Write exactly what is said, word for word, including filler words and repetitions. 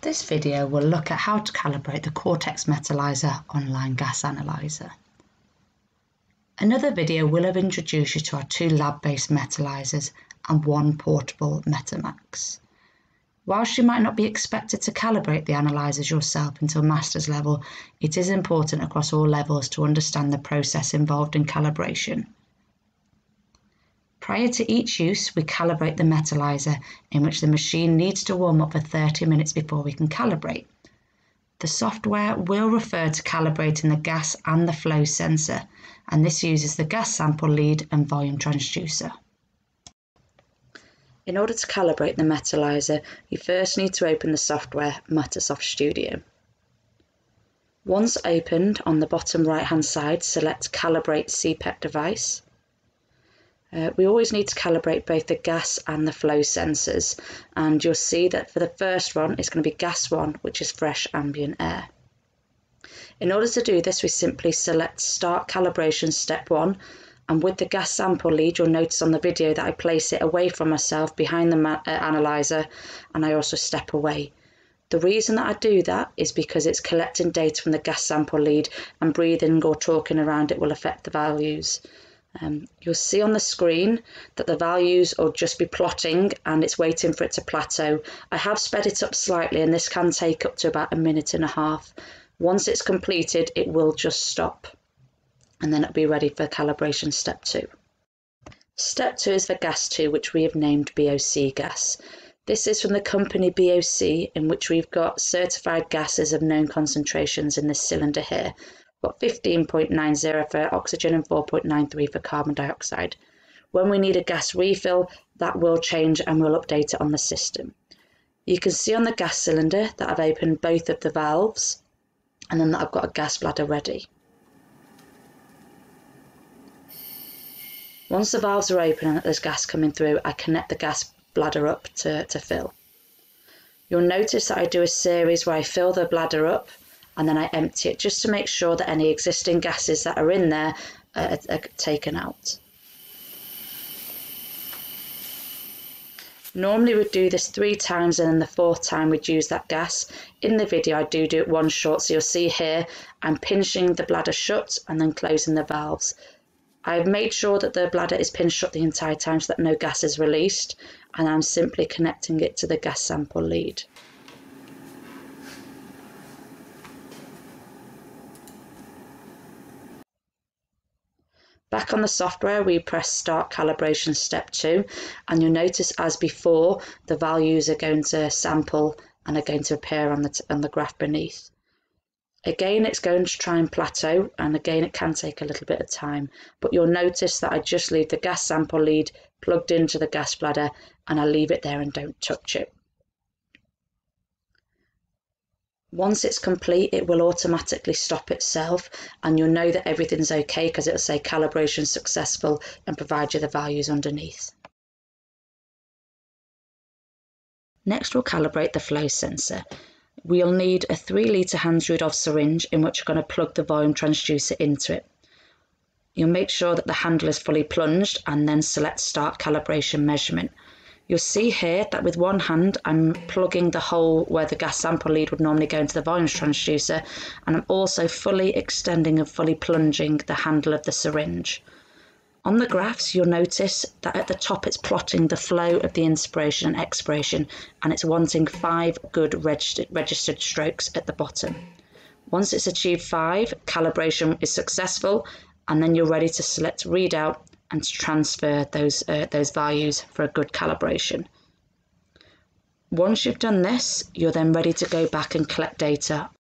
This video will look at how to calibrate the Cortex MetaLyzer online gas analyzer. Another video will have introduced you to our two lab-based MetaLyzers and one portable Metamax. Whilst you might not be expected to calibrate the analyzers yourself until master's level, it is important across all levels to understand the process involved in calibration. Prior to each use, we calibrate the MetaLyzer, in which the machine needs to warm up for thirty minutes before we can calibrate. The software will refer to calibrating the gas and the flow sensor, and this uses the gas sample lead and volume transducer. In order to calibrate the MetaLyzer, you first need to open the software Metasoft Studio. Once opened, on the bottom right hand side, select Calibrate C P E T device. Uh, we always need to calibrate both the gas and the flow sensors, and you'll see that for the first one it's going to be gas one, which is fresh ambient air. In order to do this, we simply select Start Calibration Step one, and with the gas sample lead, you'll notice on the video that I place it away from myself behind the uh, analyzer, and I also step away. The reason that I do that is because it's collecting data from the gas sample lead, and breathing or talking around it will affect the values. Um, you'll see on the screen that the values will just be plotting and it's waiting for it to plateau. I have sped it up slightly, and this can take up to about a minute and a half. Once it's completed, it will just stop, and then it'll be ready for calibration step two. Step two is for gas two, which we have named B O C gas. This is from the company B O C, in which we've got certified gases of known concentrations in this cylinder here. Got fifteen point nine zero for oxygen and four point nine three for carbon dioxide. When we need a gas refill, that will change and we'll update it on the system. You can see on the gas cylinder that I've opened both of the valves, and then that I've got a gas bladder ready. Once the valves are open and there's gas coming through, I connect the gas bladder up to, to fill. You'll notice that I do a series where I fill the bladder up and then I empty it, just to make sure that any existing gases that are in there are, are taken out. Normally we'd do this three times, and then the fourth time we'd use that gas. In the video I do do it one shot, so you'll see here I'm pinching the bladder shut and then closing the valves. I've made sure that the bladder is pinched shut the entire time so that no gas is released, and I'm simply connecting it to the gas sample lead. Back on the software, we press Start Calibration Step two, and you'll notice, as before, the values are going to sample and are going to appear on the, t on the graph beneath. Again, it's going to try and plateau, and again it can take a little bit of time, but you'll notice that I just leave the gas sample lead plugged into the gas bladder, and I leave it there and don't touch it. Once it's complete, it will automatically stop itself, and you'll know that everything's okay because it'll say calibration successful and provide you the values underneath. Next, we'll calibrate the flow sensor. We'll need a three litre hand Rudolph syringe in which we're going to plug the volume transducer into it. You'll make sure that the handle is fully plunged and then select Start Calibration Measurement. You'll see here that with one hand I'm plugging the hole where the gas sample lead would normally go into the volume transducer, and I'm also fully extending and fully plunging the handle of the syringe. On the graphs, you'll notice that at the top it's plotting the flow of the inspiration and expiration, and it's wanting five good registered, registered strokes at the bottom. Once it's achieved five, calibration is successful, and then you're ready to select Readout and to transfer those, uh, those values for a good calibration. Once you've done this, you're then ready to go back and collect data